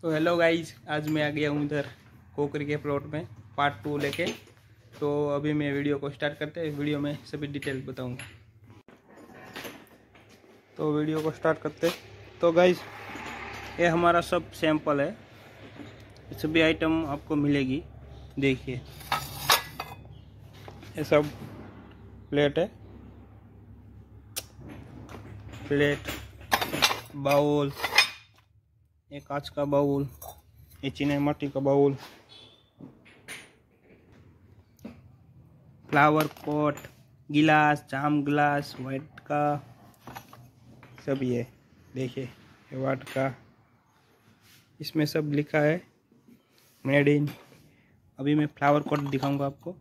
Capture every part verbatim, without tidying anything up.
तो hello guys, आज मैं आ गया हूँ इधर कोकरी के प्लॉट में पार्ट टू लेके। तो अभी मैं वीडियो को स्टार्ट करते हैं। वीडियो में सभी डिटेल बताऊँगा। तो वीडियो को स्टार्ट करते तो गाइज, ये हमारा सब सैंपल है, सभी आइटम आपको मिलेगी। देखिए, ये सब प्लेट है, प्लेट, बाउल, ये कांच का बाउल, ये चीनी माटी का बाउल, फ्लावर पॉट, गिलास, जाम ग्लास, वाइट का सब ये देखिए, ये वाट का, इसमें सब लिखा है मेड इन। अभी मैं फ्लावर पॉट दिखाऊंगा आपको।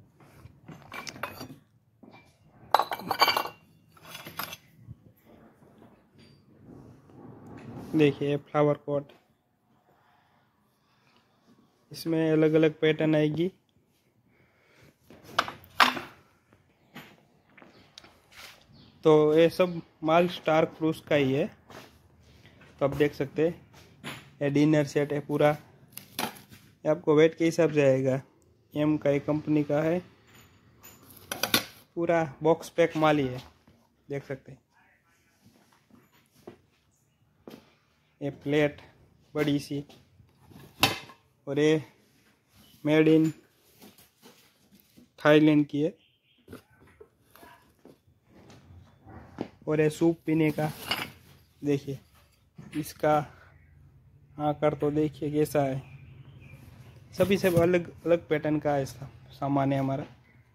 देखिए फ्लावर पॉट, इसमें अलग अलग पैटर्न आएगी। तो ये सब माल स्टार क्रूज का ही है। तो आप देख सकते हैं, ये डिनर सेट है पूरा। ये आपको वेट के हिसाब से आएगा। एम का एक कंपनी का है, पूरा बॉक्स पैक माल ही है, देख सकते हैं। ये प्लेट बड़ी सी, और ये मेड इन थाईलैंड की है। और ये सूप पीने का, देखिए इसका आकार तो देखिए कैसा है। सभी सब अलग अलग पैटर्न का ऐसा सामान है हमारा।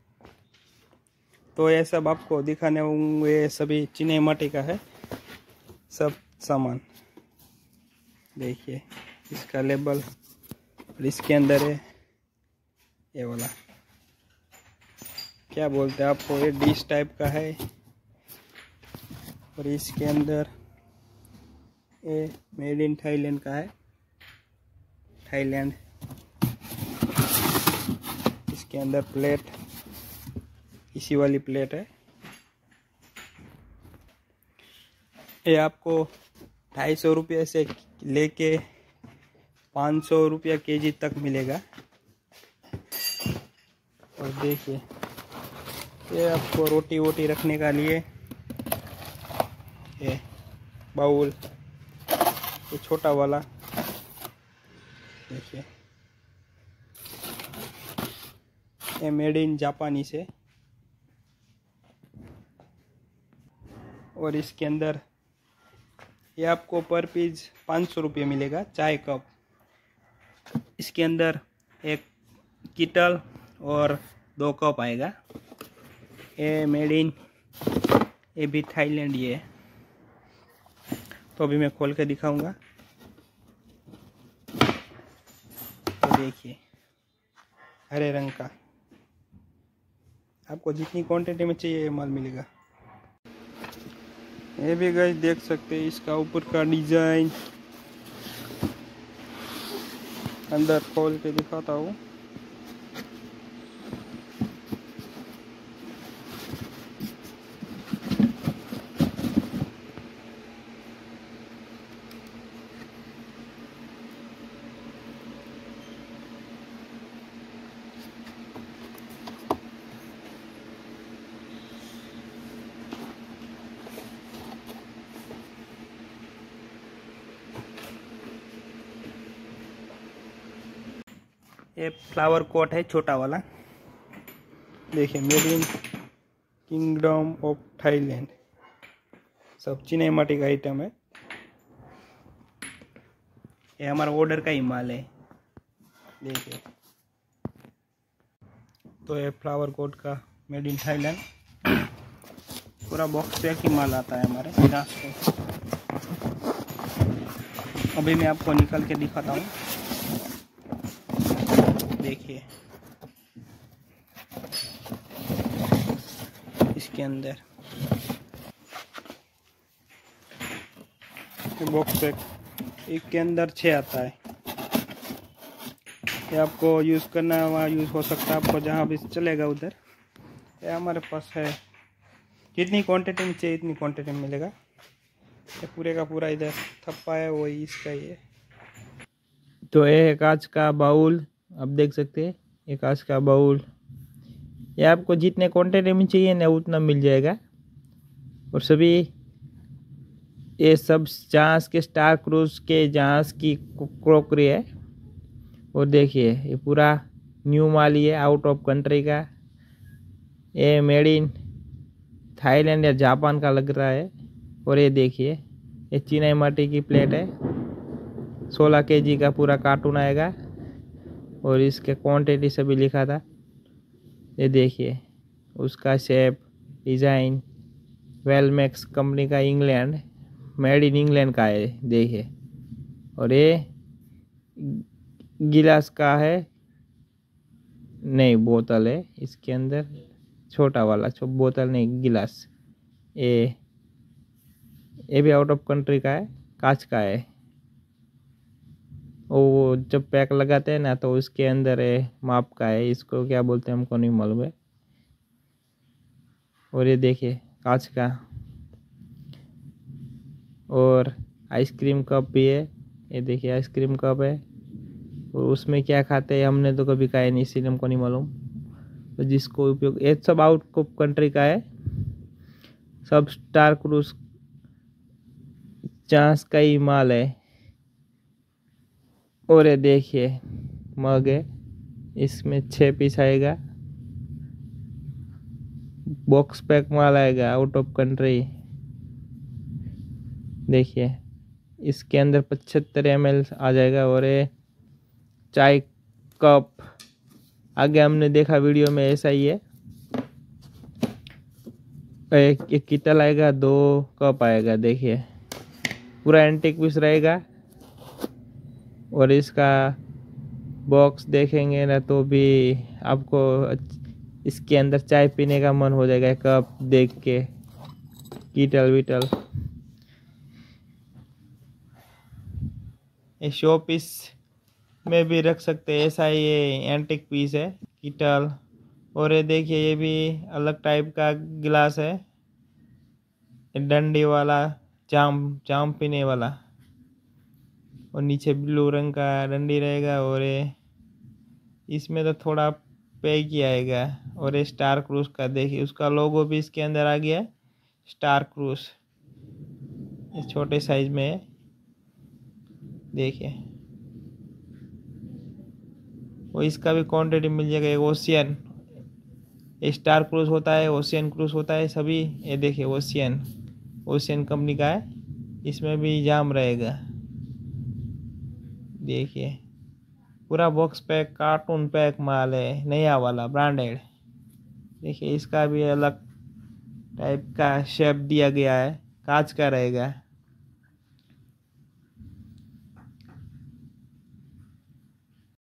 तो ये सब आपको दिखाने होंगे, सभी चीनी माटी का है सब सामान। देखिए इसका लेबल, और इसके अंदर है ये वाला, क्या बोलते हैं आपको, ये डिश टाइप का है। और इसके अंदर ये मेड इन थाईलैंड का है, थाईलैंड। इसके अंदर प्लेट, इसी वाली प्लेट है। ये आपको ढाई सौ रुपये से लेके पाँच सौ रुपया के जी तक मिलेगा। और देखिए, ये आपको रोटी वोटी रखने का लिए ये बाउल, ये छोटा वाला देखिए, ये मेड इन जापानी से। और इसके अंदर ये आपको पर पीस पाँच सौ रुपये मिलेगा, चाय कप। इसके अंदर एक किटल और दो कप आएगा। ये मेड इन, ये भी थाईलैंड ये है। तो अभी मैं खोल के दिखाऊंगा। तो देखिए, हरे रंग का, आपको जितनी क्वांटिटी में चाहिए ये माल मिलेगा। ये भी गाइस देख सकते हैं, इसका ऊपर का डिजाइन। अंदर खोल के दिखाता हूँ। ये फ्लावर कोट है छोटा वाला, देखिए made in kingdom of Thailand. सब चीनी माटी का आइटम है। ये हमारा ऑर्डर का ही माल है, देखिए। तो ये फ्लावर कोट का मेड इन थाईलैंड, पूरा बॉक्स पैक ही माल आता है हमारे पचास को। अभी मैं आपको निकल के दिखाता हूँ। देखिए इसके अंदर बॉक्स पैक, एक के अंदर छः आता है। ये आपको यूज़ करना है, वहाँ यूज़ हो सकता है, आपको जहाँ भी चलेगा उधर। ये हमारे पास है, जितनी क्वांटिटी में चाहिए इतनी क्वांटिटी में मिलेगा। ये पूरे का पूरा इधर थप्पा है, वही इसका ही है। तो ये है कांच का बाउल, आप देख सकते हैं ये कांच का बाउल। ये आपको जितने क्वांटिटी में चाहिए ना उतना मिल जाएगा। और सभी ये सब जहाज के स्टार क्रूज के जहाज की क्रॉकरी है। और देखिए ये पूरा न्यू माल ही है, आउट ऑफ कंट्री का। ये मेड इन थाईलैंड या जापान का लग रहा है। और ये देखिए ये चीनाई माटी की प्लेट है, सोलह केजी का पूरा कार्टून आएगा। और इसके क्वांटिटी सभी लिखा था। ये देखिए उसका शेप, डिज़ाइन, वेलमैक्स कंपनी का, इंग्लैंड, मेड इन इंग्लैंड का है, देखिए। और ये गिलास का है, नहीं बोतल है इसके अंदर, छोटा वाला छो बोतल नहीं गिलास। ये ये भी आउट ऑफ कंट्री का है, कांच का है। वो जब पैक लगाते हैं ना तो उसके अंदर है माप का है, इसको क्या बोलते हैं हमको नहीं मालूम है। और ये देखिए कांच का। और आइसक्रीम कप भी है, ये देखिए आइसक्रीम कप है। और उसमें क्या खाते हैं हमने तो कभी खाया नहीं, इसीलिए हमको नहीं मालूम। तो जिसको उपयोग, ये सब आउट ऑफ कंट्री का है, सब स्टार क्रूज जहाज का ही माल है। और ये देखिए मग है, इसमें छः पीस आएगा, बॉक्स पैक माल आएगा आउट ऑफ कंट्री। देखिए इसके अंदर पचहत्तर एम एल आ जाएगा। और ये चाय कप आगे हमने देखा वीडियो में ऐसा ही है। एक, एक किटल आएगा, दो कप आएगा, देखिए पूरा एंटीक पीस रहेगा। और इसका बॉक्स देखेंगे ना तो भी आपको इसके अंदर चाय पीने का मन हो जाएगा कप देख के, किटल विटल। ये शो पीस में भी रख सकते हैं, ऐसा ये एंटीक पीस है किटल। और ये देखिए ये भी अलग टाइप का गिलास है, डंडी वाला, जाम जाम पीने वाला। और नीचे ब्लू रंग का डंडी रहेगा। और ये इसमें तो थोड़ा पैक ही आएगा। और ये स्टार क्रूज का देखिए उसका लोगो भी इसके अंदर आ गया है, स्टार क्रूज, ये छोटे साइज में है, देखिए। वो इसका भी क्वांटिटी मिल जाएगा। एक ओशियन, स्टार क्रूज होता है, ओशियन क्रूज होता है सभी। ये देखिए ओशियन, ओशियन कंपनी का है, इसमें भी जाम रहेगा, देखिए पूरा बॉक्स पैक कार्टून पैक माल है, नया वाला ब्रांडेड। देखिए इसका भी अलग टाइप का शेप दिया गया है, कांच का रहेगा।